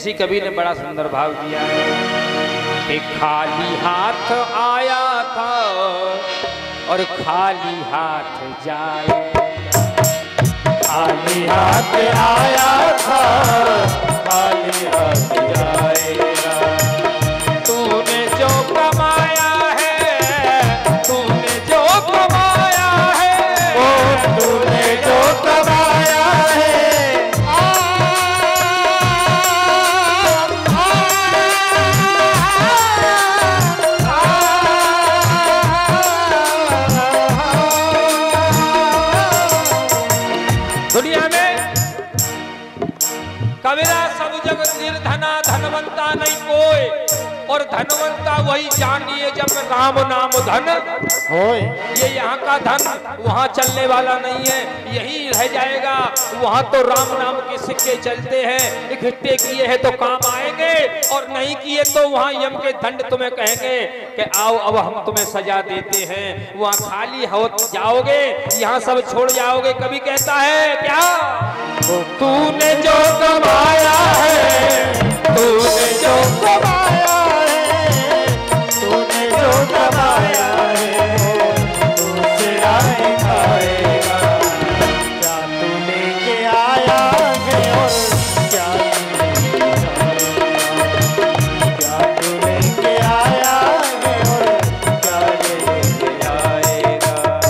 इसी कवि ने बड़ा सुंदर भाव दिया है कि खाली हाथ आया था और खाली हाथ जाए, खाली हाथ आया था खाली हाथ जाएगा। तूने जो कमाया है, तूने जो कमाया है, ओ तूने जो कमाया है, दुनिया में कबीरा सब जगत निर्धना धनवंता नहीं कोई, और धनवंता वही जानिए जब राम नाम धन होए। ये यहाँ का धन वहाँ चलने वाला नहीं है, यही रह जाएगा। वहाँ तो राम नाम के सिक्के चलते हैं, इकट्ठे किए हैं तो काम आएंगे, और नहीं किए तो वहाँ यम के दंड तुम्हें कहेंगे कि आओ अब हम तुम्हें सजा देते हैं। वहाँ खाली हो जाओगे, यहाँ सब छोड़ जाओगे। कभी कहता है क्या, तूने जो कमाया है, तूने जो कमाया है, तूने जो कमाया है तुझसे आए खाएगा। क्या तू लेके आया है और क्या तू लेके आया है और क्या लेके आएगा।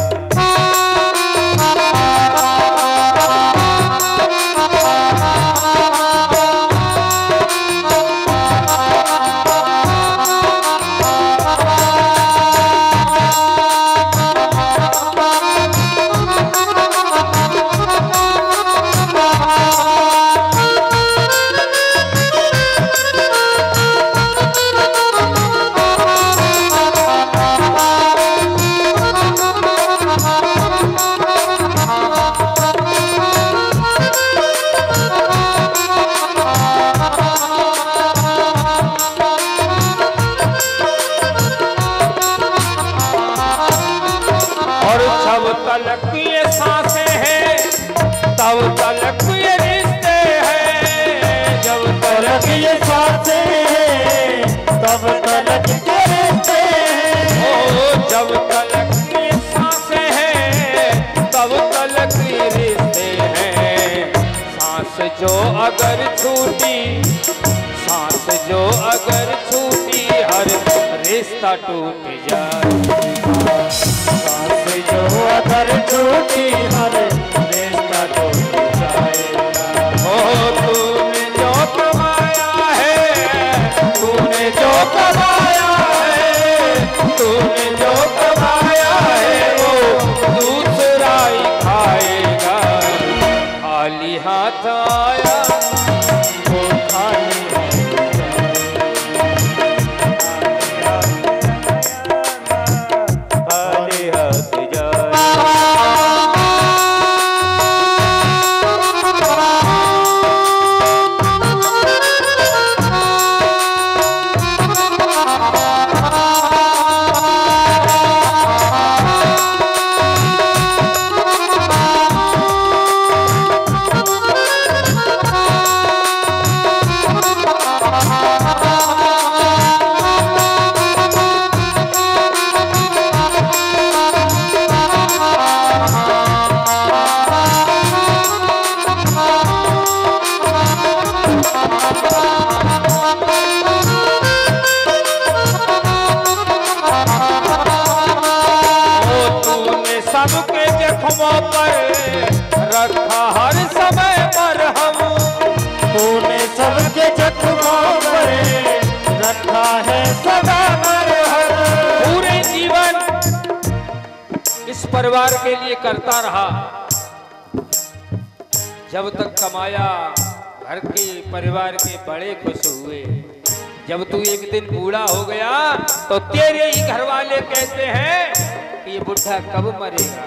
तलक ये सांसें हैं, तब तलक ये रिश्ते हैं। जब तलक ये सांसें हैं तब तलक के रिश्ते हैं। ओ जब तलक ये सांसें हैं, तब तलक ये रिश्ते हैं। सांस जो अगर छूटी, सांस जो अगर छूटी, हर रिश्ता टूट जाए। जो अगर छूटी हर रिश्ता टूट जाएगा। ओ तूने जो कमाया है, तूने जो कमाया है, तूने जो कमाया है, वो दूसरा ही खाएगा। खाली हाथ आया वो खाली सबके जख्मों पर रखा हर समय पर हम। तूने सबके जख्मों पर रखा है सदा मरहम। पूरे जीवन इस परिवार के लिए करता रहा, जब तक कमाया घर के परिवार के बड़े खुश हुए। जब तू एक दिन बूढ़ा हो गया तो तेरे ही घर वाले कहते हैं ये बुढ़ा कब मरेगा।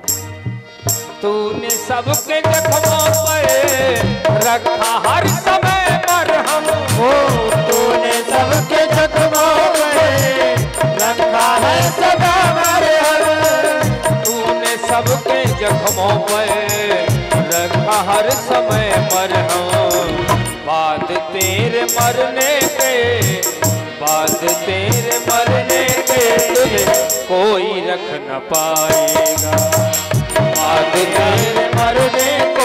तूने सबके जख्मों पर रखा हर समय पर हम। तूने सबके जख्मों पर रखा है सदा मरहम। तूने सबके जख्मों पर रखा हर समय मरहम। बात तेरे मरने के बाद तेरे मरने के तुझे कोई रख न पाएगा। बाद तेरे मरने के